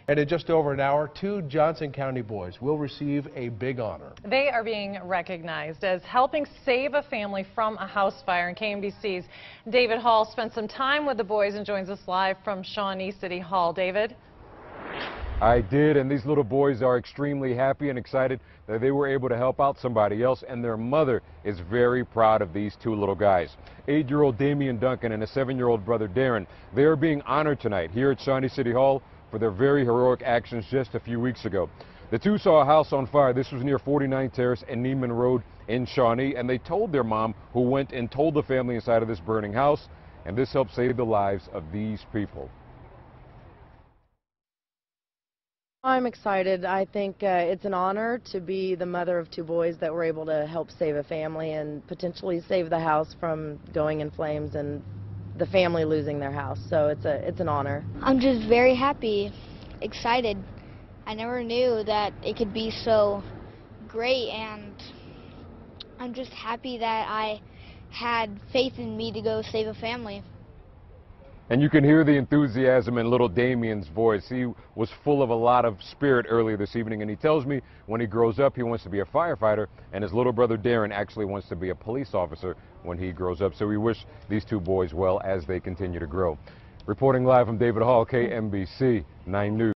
And in just over an hour, 2 Johnson County boys will receive a big honor. They are being recognized as helping save a family from a house fire. And KMBC's David Hall spent some time with the boys and joins us live from Shawnee City Hall. David? I did, and these little boys are extremely happy and excited that they were able to help out somebody else, and their mother is very proud of these 2 little guys. 8-year-old Damian Duncan and a 7-year-old brother Darren. They are being honored tonight here at Shawnee City Hall for their very heroic actions just a few weeks ago. The 2 saw a house on fire. This was near 49 Terrace and Neiman Road in Shawnee, and they told their mom, who went and told the family inside of this burning house, and this helped save the lives of these people. I'm excited. I think it's an honor to be the mother of 2 boys that were able to help save a family and potentially save the house from going in flames and the family losing their house. So it's an honor. I'm just very happy, excited. I never knew that it could be so great, and I'm just happy that I had faith in me to go save a family. And you can hear the enthusiasm in little Damian's voice. He was full of a lot of spirit earlier this evening, and he tells me when he grows up he wants to be a firefighter, and his little brother Darren actually wants to be a police officer when he grows up. So we wish these 2 boys well as they continue to grow. Reporting live from David Hall, KMBC 9 News.